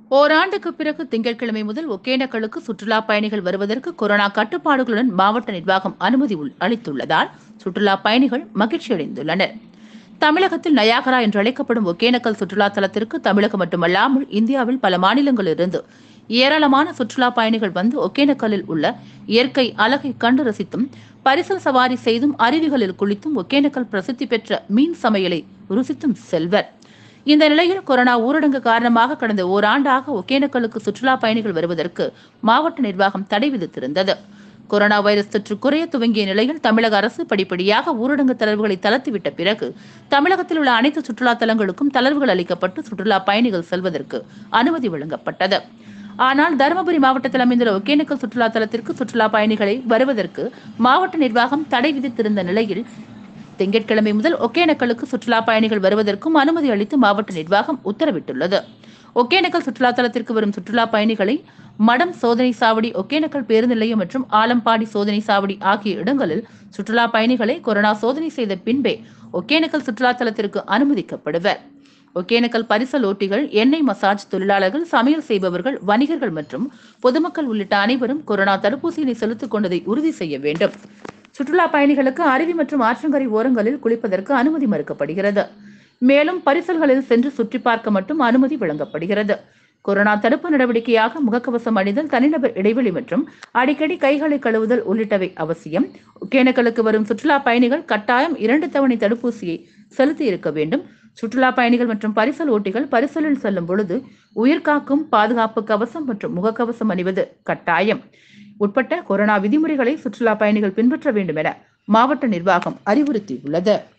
ஓராண்டுக்கு பிறகு திங்கட்கிழமை முதல் ஒகேனக்கலுக்கு சுற்றுலா பயணிகள் வருவதற்கு கொரோனா கட்டுப்பாடுகளுடன் மாவட்ட நிர்வாகம் அனுமதி அளித்துள்ளதால் சுற்றுலா பயணிகள் மகிழ்ச்சியடைந்துள்ளனர். தமிழகத்தில் நயாகரா என்று அழைக்கப்படும் ஒகேனக்கல் சுற்றுலா தலத்திற்கு தமிழகம் மட்டுமல்லாமல் இந்தியாவில் பல மாநிலங்களிலிருந்து ஏராளமான சுற்றுலா பயணிகள் வந்து ஒகேனக்கல்லில் உள்ள இயற்கை அழகை கண்டு ரசித்தும் பரிசல் சவாரி செய்தும் அருவிகளில் குளித்தும் ஒகேனக்கல் பிரசித்தி பெற்ற மீன் சமையலை ருசித்தும் செல்வர். இந்த நிலையில் கொரோனா ஊரடங்கு காரணமாக கடந்த ஓராண்டாக ஒகேனக்கலுக்கு சுற்றுலா பயணிகள் வருவதற்கு மாவட்ட நிர்வாகம் தடை விதித்திருந்தது. கொரோனா வைரஸ் தொற்று குறைய துவங்கிய நிலையில் தமிழக அரசு படிப்படியாக ஊரடங்கு தளர்வுகளை தளர்த்திவிட்ட பிறகு தமிழகத்தில் உள்ள அனைத்து சுற்றுலா தலங்களுக்கும் தளர்வுகள் அளிக்கப்பட்டு சுற்றுலா பயணிகள் செல்வதற்கு அனுமதி வழங்கப்பட்டது. ஆனால் தருமபுரி மாவட்டத்தில் அமைந்துள்ள ஒகேனக்கல் சுற்றுலா தலத்திற்கு சுற்றுலா பயணிகளை வருவதற்கு மாவட்ட நிர்வாகம் தடை விதித்திருந்த நிலையில் திங்கட்கிழமை முதல் ஒகேனக்கலுக்கு சுற்றுலா பயணிகள் வருவதற்கும் அனுமதி அளித்து மாவட்ட நிர்வாகம் உத்தரவிட்டுள்ளது. ஒகேனக்கல் சுற்றுலா தலத்திற்கு வரும் சுற்றுலா பயணிகளை மடம் சோதனை சாவடி, ஒகேனக்கல் பேருந்து நிலையம் மற்றும் ஆலம்பாடி சோதனை சாவடி ஆகிய இடங்களில் சுற்றுலா பயணிகளை கொரோனா சோதனை செய்த பின்பே ஒகேனக்கல் சுற்றுலா தலத்திற்கு அனுமதிக்கப்படுவர். ஒகேனக்கல் பரிசல் ஓட்டிகள், எண்ணெய் மசாஜ் தொழிலாளர்கள், சமையல் செய்பவர்கள், வணிகர்கள் மற்றும் பொதுமக்கள் உள்ளிட்ட அனைவரும் கொரோனா தடுப்பூசியினை செலுத்திக் கொண்டதை உறுதி செய்ய வேண்டும். சுற்றுலா பயணிகளுக்கு அருவி மற்றும் ஆற்றங்கரை ஓரங்களில் குளிப்பதற்கு அனுமதி மறுக்கப்படுகிறது. மேலும் பரிசல்களில் சென்று சுற்றி பார்க்க மட்டும் அனுமதி வழங்கப்படுகிறது. கொரோனா தடுப்பு நடவடிக்கையாக முகக்கவசம் அணிதல், தனிநபர் இடைவெளி மற்றும் அடிக்கடி கைகளை கழுவுதல் உள்ளிட்டவை அவசியம். ஒகேனக்கலுக்கு வரும் சுற்றுலா பயணிகள் கட்டாயம் 2 தவணை தடுப்பூசியை செலுத்தி இருக்க வேண்டும். சுற்றுலா பயணிகள் மற்றும் பரிசல் ஓட்டிகள் பரிசலில் செல்லும் பொழுது உயிர்காக்கும் பாதுகாப்பு கவசம் மற்றும் முகக்கவசம் அணிவது கட்டாயம் உட்பட்ட கொரோனா விதிமுறைகளை சுற்றுலா பயணிகள் பின்பற்ற வேண்டும் என மாவட்ட நிர்வாகம் அறிவுறுத்தியுள்ளது.